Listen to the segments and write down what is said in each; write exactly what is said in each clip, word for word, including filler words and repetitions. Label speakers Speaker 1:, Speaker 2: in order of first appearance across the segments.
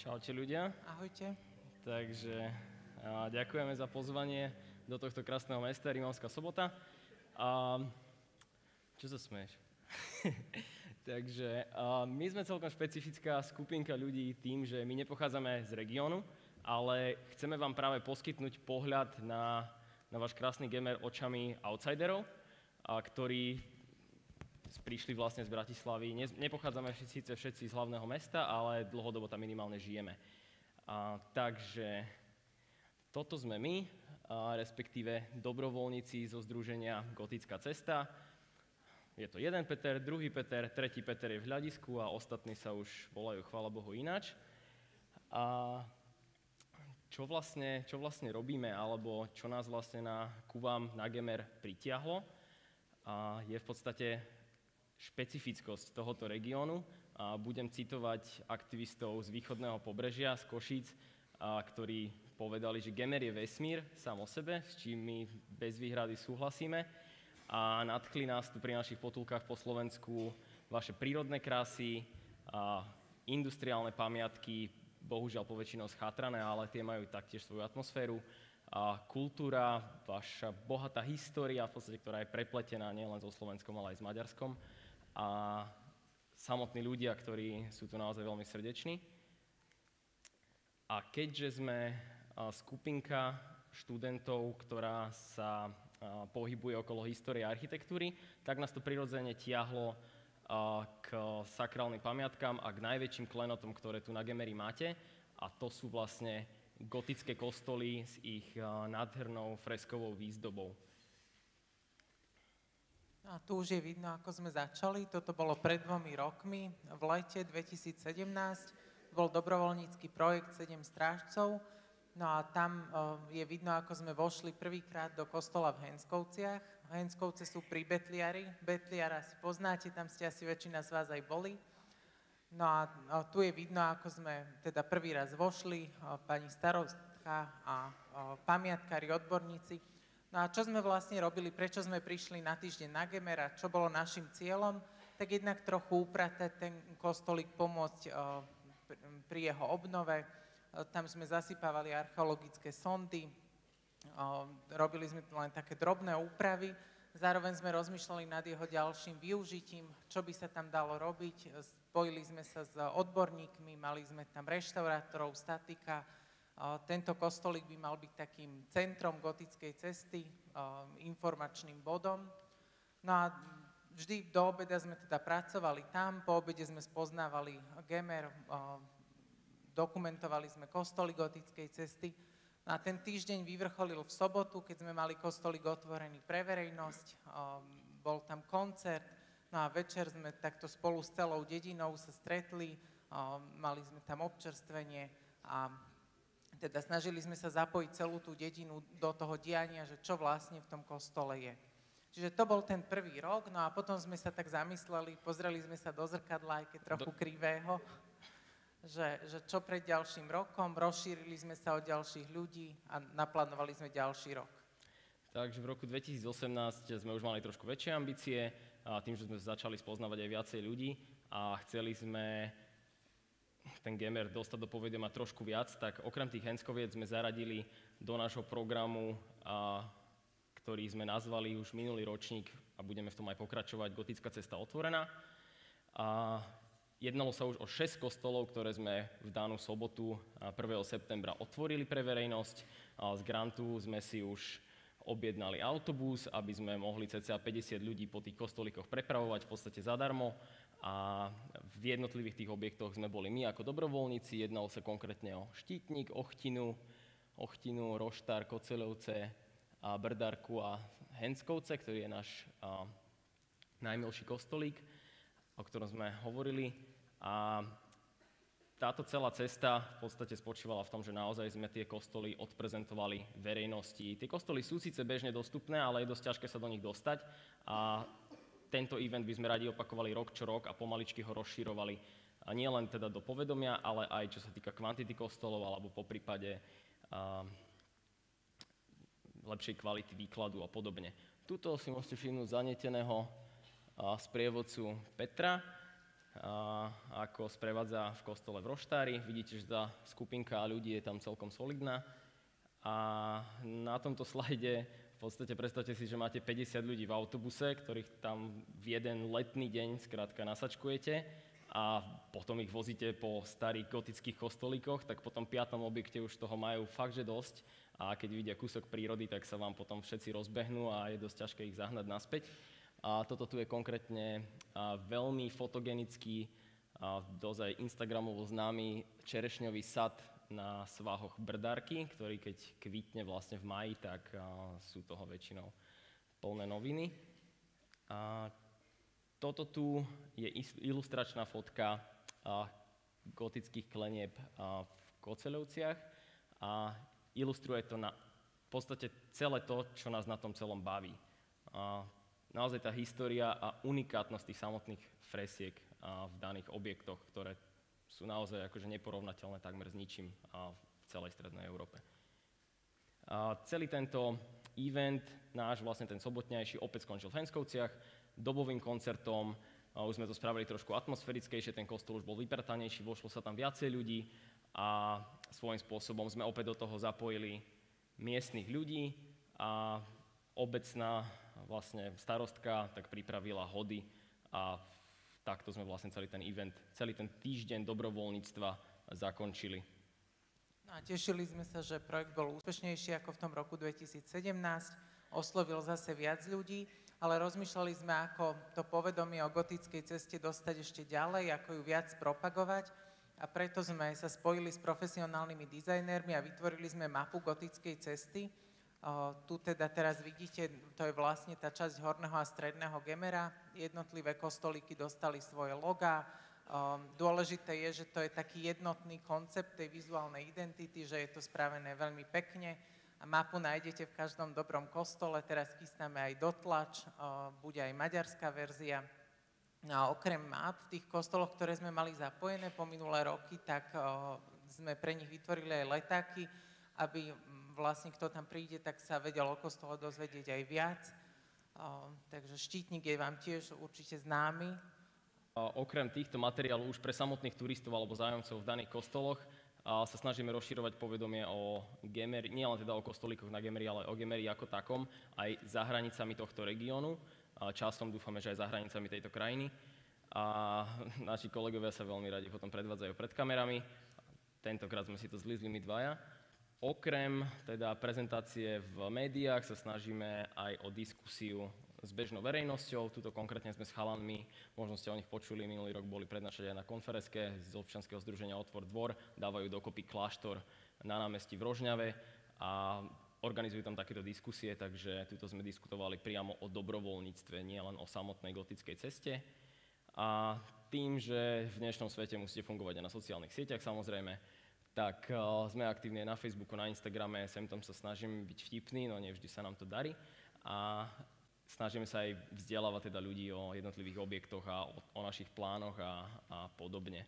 Speaker 1: Čaute ľudia.
Speaker 2: Ahojte.
Speaker 1: Takže a, ďakujeme za pozvanie do tohto krásneho mesta, Rimavská Sobota. A, čo sa smeješ? Takže a, my sme celkom špecifická skupinka ľudí tým, že my nepochádzame z regiónu, ale chceme vám práve poskytnúť pohľad na, na váš krásny gamer očami outsiderov, a, ktorí prišli vlastne z Bratislavy. Ne, nepochádzame síce všetci z hlavného mesta, ale dlhodobo tam minimálne žijeme. A, takže toto sme my, a, respektíve dobrovoľníci zo združenia Gotická cesta. Je to jeden Peter, druhý Peter, tretí Peter je v hľadisku a ostatní sa už volajú, chvála Bohu, ináč. A čo vlastne, čo vlastne robíme, alebo čo nás vlastne na, ku vám na Gamer pritiahlo, a je v podstate špecifickosť tohoto regiónu. A budem citovať aktivistov z východného pobrežia, z Košíc, a, ktorí povedali, že Gamer je vesmír sám o sebe, s čím my bez výhrady súhlasíme. A nadchli nás tu pri našich potulkách po Slovensku vaše prírodné krásy, a industriálne pamiatky, bohužiaľ poväčšinou schátrané, ale tie majú taktiež svoju atmosféru. A kultúra, vaša bohatá história, v podstate, ktorá je prepletená nielen so Slovenskom, ale aj s Maďarskom. A samotní ľudia, ktorí sú tu naozaj veľmi srdeční. A keďže sme skupinka študentov, ktorá sa pohybuje okolo histórie a architektúry, tak nás to prirodzene tiahlo k sakrálnym pamiatkám a k najväčším klenotom, ktoré tu na Gemeri máte. A to sú vlastne gotické kostoly s ich nádhernou freskovou výzdobou.
Speaker 2: A tu už je vidno, ako sme začali. Toto bolo pred dvomi rokmi. V lete dvetisícsedemnásť bol dobrovoľnícky projekt Sedem strážcov. No a tam je vidno, ako sme vošli prvýkrát do kostola v Henskovciach. Henskovce sú pri Betliari. Betliara si poznáte, tam ste asi väčšina z vás aj boli. No a tu je vidno, ako sme teda prvý raz vošli, pani starostka a pamiatkári, odborníci. No a čo sme vlastne robili, prečo sme prišli na týždeň na Gamer a čo bolo našim cieľom, tak jednak trochu upratať ten kostolík, pomôcť uh, pri jeho obnove. Uh, tam sme zasypávali archeologické sondy, uh, robili sme len také drobné úpravy, zároveň sme rozmýšľali nad jeho ďalším využitím, čo by sa tam dalo robiť. Spojili sme sa s odborníkmi, mali sme tam reštaurátorov, statika. Tento kostolík by mal byť takým centrom gotickej cesty, informačným bodom. No a vždy do obeda sme teda pracovali tam, po obede sme spoznávali Gamer, dokumentovali sme kostolík gotickej cesty. No a ten týždeň vyvrcholil v sobotu, keď sme mali kostolík otvorený pre verejnosť, bol tam koncert, no a večer sme takto spolu s celou dedinou sa stretli, mali sme tam občerstvenie a teda snažili sme sa zapojiť celú tú dedinu do toho diania, že čo vlastne v tom kostole je. Čiže to bol ten prvý rok, no a potom sme sa tak zamysleli, pozreli sme sa do zrkadla, aj keď trochu krivého, že, že čo pred ďalším rokom, rozšírili sme sa o ďalších ľudí a naplánovali sme ďalší rok.
Speaker 1: Takže v roku dvetisícosemnásť sme už mali trošku väčšie ambície, a tým, že sme začali spoznávať aj viacej ľudí a chceli sme ten Gamer dostať do povedomia trošku viac, tak okrem tých Henskoviec sme zaradili do nášho programu, a, ktorý sme nazvali už minulý ročník a budeme v tom aj pokračovať, Gotická cesta otvorená. A jednalo sa už o šesť kostolov, ktoré sme v danú sobotu prvého septembra otvorili pre verejnosť. A z grantu sme si už objednali autobus, aby sme mohli cca päťdesiat ľudí po tých kostolíkoch prepravovať v podstate zadarmo. A v jednotlivých tých objektoch sme boli my ako dobrovoľníci, jednalo sa konkrétne o Štítnik, Ochtinu, Ochtinu, Roštár, Koceľovce, a Brdarku a Henskovce, ktorý je náš a, najmilší kostolík, o ktorom sme hovorili. A táto celá cesta v podstate spočívala v tom, že naozaj sme tie kostoly odprezentovali verejnosti. Tie kostoly sú síce bežne dostupné, ale je dosť ťažké sa do nich dostať. A tento event by sme radi opakovali rok čo rok a pomaličky ho rozširovali. A nie len teda do povedomia, ale aj čo sa týka kvantity kostolov alebo poprípade uh, lepšej kvality výkladu a podobne. Tuto si môžete všimnúť zanieteného uh, sprievodcu Petra. ako sprevádza v kostole v Roštári. Vidíte, že tá skupinka ľudí je tam celkom solidná. A na tomto slajde v podstate predstavte si, že máte päťdesiat ľudí v autobuse, ktorých tam v jeden letný deň skrátka nasačkujete a potom ich vozíte po starých gotických kostolíkoch, tak po tom piatom objekte už toho majú fakt, že dosť. A keď vidia kúsok prírody, tak sa vám potom všetci rozbehnú a je dosť ťažké ich zahnať naspäť. A toto tu je konkrétne veľmi fotogenický, dosť instagramovo známy čerešňový sad na svahoch Brdárky, ktorý keď kvitne vlastne v máji, tak sú toho väčšinou plné noviny. A toto tu je ilustračná fotka gotických klenieb v Koceľovciach a ilustruje to na v podstate celé to, čo nás na tom celom baví. Naozaj tá história a unikátnosť tých samotných fresiek v daných objektoch, ktoré sú naozaj akože neporovnateľné takmer s ničím v celej strednej Európe. A celý tento event, náš vlastne ten sobotňajší, opäť skončil v Henskovciach, dobovým koncertom, už sme to spravili trošku atmosférickejšie, ten kostol už bol vypratanejší, vošlo sa tam viacej ľudí a svojím spôsobom sme opäť do toho zapojili miestnych ľudí a obecná vlastne starostka tak pripravila hody a takto sme vlastne celý ten event, celý ten týždeň dobrovoľníctva zakončili.
Speaker 2: No a tešili sme sa, že projekt bol úspešnejší ako v tom roku dvetisícsedemnásť, oslovil zase viac ľudí, ale rozmýšľali sme, ako to povedomie o gotickej ceste dostať ešte ďalej, ako ju viac propagovať a preto sme sa spojili s profesionálnymi dizajnérmi a vytvorili sme mapu gotickej cesty. Uh, tu teda teraz vidíte, to je vlastne tá časť horného a stredného Gemera. Jednotlivé kostolíky dostali svoje logá. Um, dôležité je, že to je taký jednotný koncept tej vizuálnej identity, že je to spravené veľmi pekne. A mapu nájdete v každom dobrom kostole. Teraz chystáme aj dotlač, uh, bude aj maďarská verzia. No a okrem map v tých kostoloch, ktoré sme mali zapojené po minulé roky, tak uh, sme pre nich vytvorili aj letáky, aby vlastne kto tam príde, tak sa vedel o kostole dozvedieť aj viac. O, takže štítnik je vám tiež určite známy.
Speaker 1: A okrem týchto materiálov už pre samotných turistov alebo zájomcov v daných kostoloch a sa snažíme rozširovať povedomie o Gemeri, nielen teda o kostolíkoch na Gemeri, ale o Gemeri ako takom, aj za hranicami tohto regiónu. A časom dúfame, že aj za hranicami tejto krajiny. A naši kolegovia sa veľmi radi potom predvádzajú pred kamerami. Tentokrát sme si to zlízli my dvaja. Okrem teda prezentácie v médiách sa snažíme aj o diskusiu s bežnou verejnosťou. Tuto konkrétne sme s chalanmi, možno ste o nich počuli, minulý rok boli prednášať aj na konfereske z občianskeho združenia Otvor dvor, dávajú dokopy kláštor na námestí v Rožňave a organizujú tam takéto diskusie, takže tuto sme diskutovali priamo o dobrovoľníctve, nie len o samotnej gotickej ceste. A tým, že v dnešnom svete musíte fungovať aj na sociálnych sieťach samozrejme, tak uh, sme aktívni na Facebooku, na Instagrame, sem tam sa snažíme byť vtipní, no nevždy sa nám to darí. A snažíme sa aj vzdelávať teda ľudí o jednotlivých objektoch a o, o našich plánoch a, a podobne.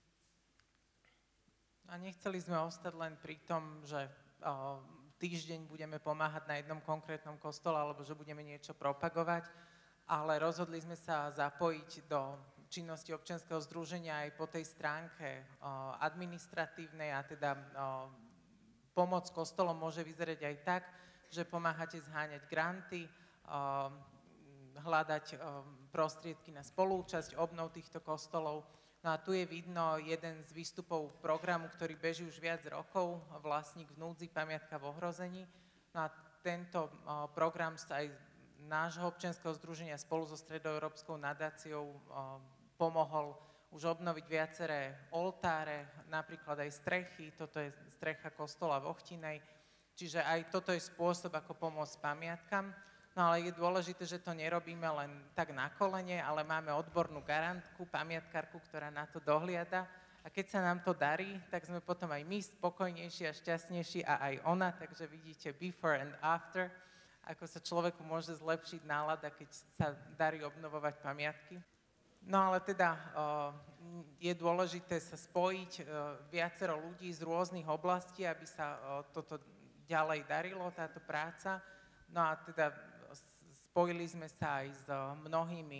Speaker 2: A nechceli sme ostať len pri tom, že uh, týždeň budeme pomáhať na jednom konkrétnom kostole, alebo že budeme niečo propagovať, ale rozhodli sme sa zapojiť do činnosti občianskeho združenia aj po tej stránke o, administratívnej a teda o, pomoc kostolom môže vyzerať aj tak, že pomáhate zháňať granty, o, hľadať o, prostriedky na spolúčasť, obnov týchto kostolov. No a tu je vidno jeden z výstupov programu, ktorý beží už viac rokov, Vlastník v núdzi, pamiatka v ohrození. No a tento o, program sa aj nášho občianskeho združenia spolu so Stredoeurópskou nadáciou o, pomohol už obnoviť viaceré oltáre, napríklad aj strechy, toto je strecha kostola v Ochtinej, čiže aj toto je spôsob, ako pomôcť pamiatkam. No ale je dôležité, že to nerobíme len tak na kolene, ale máme odbornú garantku, pamiatkárku, ktorá na to dohliada. A keď sa nám to darí, tak sme potom aj my spokojnejší a šťastnejší a aj ona, takže vidíte before and after, ako sa človeku môže zlepšiť nálada, keď sa darí obnovovať pamiatky. No ale teda je dôležité sa spojiť viacero ľudí z rôznych oblastí, aby sa toto ďalej darilo, táto práca. No a teda spojili sme sa aj s mnohými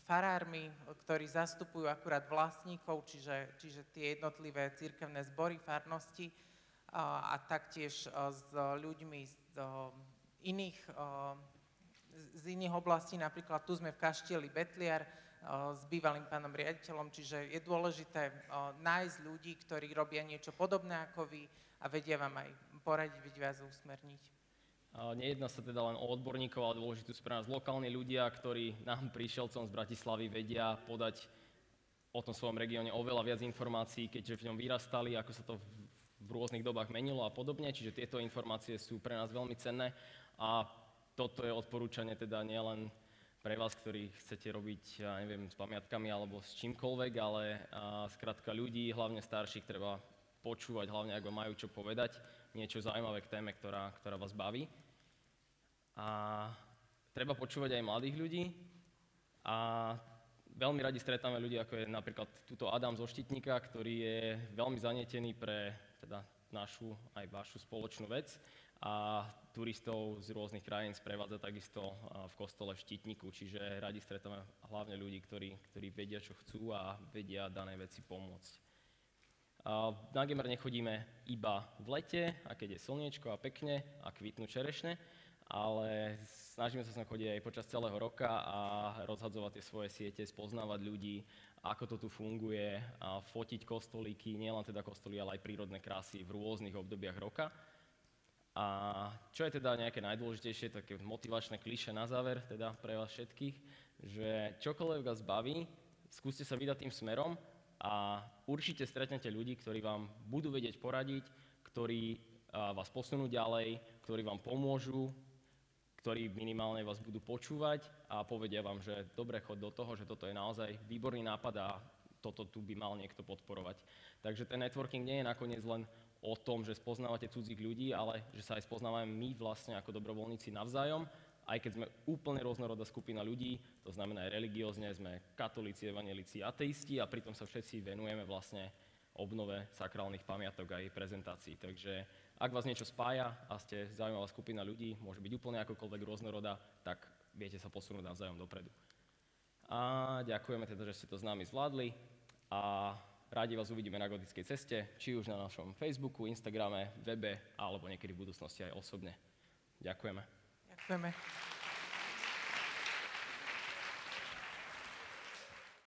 Speaker 2: farármi, ktorí zastupujú akurát vlastníkov, čiže, čiže tie jednotlivé cirkevné zbory, farnosti a, a taktiež s ľuďmi z iných, z iných oblastí. Napríklad tu sme v kaštieli Betliar s bývalým pánom riaditeľom, čiže je dôležité nájsť ľudí, ktorí robia niečo podobné ako vy a vedia vám aj poradiť, vedia vás usmerniť.
Speaker 1: Nejedná sa teda len o odborníkov, ale dôležitú sú pre nás lokálni ľudia, ktorí nám prišielcom z Bratislavy vedia podať o tom svojom regióne oveľa viac informácií, keďže v ňom vyrastali, ako sa to v rôznych dobách menilo a podobne. Čiže tieto informácie sú pre nás veľmi cenné a toto je odporúčanie teda nielen pre vás, ktorí chcete robiť, ja neviem, s pamiatkami alebo s čímkoľvek, ale skrátka ľudí, hlavne starších, treba počúvať, hlavne ak vám majú čo povedať, niečo zaujímavé k téme, ktorá, ktorá vás baví. A treba počúvať aj mladých ľudí a veľmi radi stretáme ľudí, ako je napríklad túto Adam zo Štitníka, ktorý je veľmi zanietený pre teda, našu aj vašu spoločnú vec a turistov z rôznych krajín sprevádza takisto v kostole v Štitníku, čiže radi stretáme hlavne ľudí, ktorí, ktorí vedia, čo chcú a vedia danej veci pomôcť. Na Gamer nechodíme iba v lete, a keď je slniečko a pekne a kvitnú čerešne, ale snažíme sa sem chodiť aj počas celého roka a rozhadzovať tie svoje siete, spoznávať ľudí, ako to tu funguje, a fotiť kostolíky, nielen teda kostoly, ale aj prírodné krásy v rôznych obdobiach roka. A čo je teda nejaké najdôležitejšie, také motivačné klišé na záver, teda pre vás všetkých, že čokoľvek vás baví, skúste sa vydať tým smerom a určite stretnete ľudí, ktorí vám budú vedieť poradiť, ktorí vás posunú ďalej, ktorí vám pomôžu, ktorí minimálne vás budú počúvať a povedia vám, že dobre, choď do toho, že toto je naozaj výborný nápad a toto tu by mal niekto podporovať. Takže ten networking nie je nakoniec len o tom, že spoznávate cudzích ľudí, ale že sa aj spoznávame my vlastne ako dobrovoľníci navzájom, aj keď sme úplne rôznorodá skupina ľudí, to znamená aj religiózne, sme katolíci, evanjelici, ateisti a pritom sa všetci venujeme vlastne obnove sakrálnych pamiatok a jej prezentácií. Takže ak vás niečo spája a ste zaujímavá skupina ľudí, môže byť úplne akokoľvek rôznorodá, tak viete sa posunúť navzájom dopredu. A ďakujeme teda, že ste to s nami zvládli a rádi vás uvidíme na Gotickej ceste, či už na našom Facebooku, Instagrame, webe alebo niekedy v budúcnosti aj osobne. Ďakujeme.
Speaker 2: Ďakujeme.